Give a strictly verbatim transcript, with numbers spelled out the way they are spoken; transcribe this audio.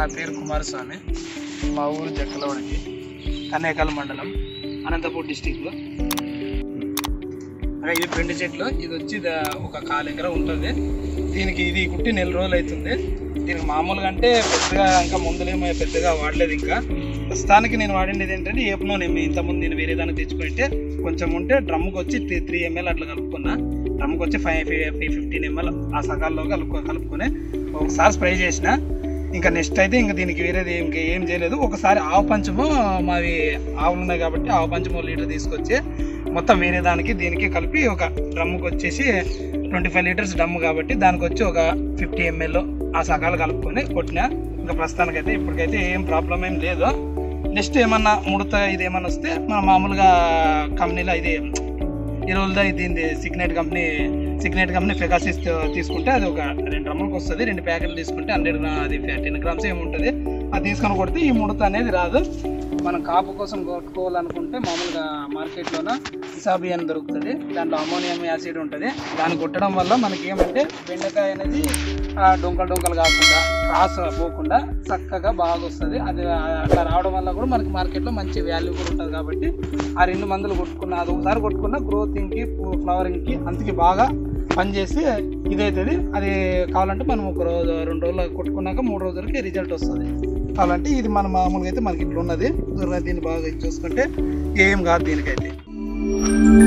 పేరు కుమారస్వామి, మా ఊరు జక్కలవాడికి, కన్నేకల్ మండలం, అనంతపూర్ డిస్టిక్లో. ఇది పెండు చెట్లు. ఇది వచ్చి ఒక కాలు ఎకరా ఉంటుంది. దీనికి ఇది కుట్టి నెల రోజులు అవుతుంది. దీనికి మామూలుగా అంటే పెద్దగా ఇంకా మందులేమో పెద్దగా వాడలేదు. ఇంకా ప్రస్తుతానికి నేను వాడిండేది ఏంటంటే ఏపునో నేను ఇంతకుముందు నేను వేరే దానికి తెచ్చుకుంటే కొంచెం ఉంటే డ్రమ్కి వచ్చి త్రీ త్రీ ఎంఎల్ అట్లా కలుపుకున్నా. డ్రమ్కి వచ్చి ఫైవ్ ఫైవ్ ఫిఫ్టీన్ ఎంఎల్ ఆ సగాల్లో కలుపు కలుపుకొని ఒకసారి స్ప్రే చేసిన. ఇంకా నెక్స్ట్ అయితే ఇంకా దీనికి వేరేది ఇంకా ఏం చేయలేదు. ఒకసారి ఆవు పంచము, మావి ఆవులు ఉన్నాయి కాబట్టి ఆవు పంచము లీటర్ తీసుకొచ్చి మొత్తం వేరే దానికి దీనికి కలిపి ఒక డ్రమ్కి వచ్చేసి ట్వంటీ ఫైవ్ లీటర్స్ డ్రమ్ కాబట్టి దానికి వచ్చి ఒక ఫిఫ్టీ ఎంఎల్ ఆ సగాలు కలుపుకొని కొట్టిన. ఇంకా ప్రస్తుతానికైతే ఇప్పటికైతే ఏం ప్రాబ్లం ఏం లేదు. నెక్స్ట్ ఏమన్నా ముడత ఇది ఏమన్నా వస్తే మన మామూలుగా కంపెనీలో ఇది ఎరువులదా ఇది సిగ్నెట్ కంపెనీ సిగ్నెట్ కంపెనీ ఫెగాసిస్ తీసుకుంటే అది ఒక రెండు డ్రమ్ములకు వస్తుంది. రెండు ప్యాకెట్లు తీసుకుంటే హండ్రెడ్ అది టెన్ గ్రామ్స్ ఏముంటుంది. అది తీసుకొని కొడితే ఈ ముడత అనేది రాదు. మనం కాపు కోసం కొట్టుకోవాలనుకుంటే మామూలుగా మార్కెట్లోన ఇసాబి అని దొరుకుతుంది. దాంట్లో అమోనియం యాసిడ్ ఉంటుంది. దాన్ని కొట్టడం వల్ల మనకి ఏమంటే బెండకాయ అనేది డొంకలు డొంకలు కాకుండా క్రాస్ పోకుండా చక్కగా బాగా వస్తుంది. అది అట్లా రావడం వల్ల కూడా మనకి మార్కెట్లో మంచి వాల్యూ కూడా ఉంటుంది. కాబట్టి ఆ రెండు మందులు కొట్టుకున్న అది ఒకసారి కొట్టుకున్న గ్రోతింగ్కి ఫ్లవరింగ్కి అంతకి బాగా పనిచేసి ఇదవుతుంది. అది కావాలంటే మనం ఒక రోజు రెండు రోజులు కొట్టుకున్నాక మూడు రోజులకి రిజల్ట్ వస్తుంది. కావాలంటే ఇది మన మామూలుగా అయితే మనకి ఇట్లా ఉన్నది. దీన్ని బాగా చూసుకుంటే ఏం కాదు దీనికైతే.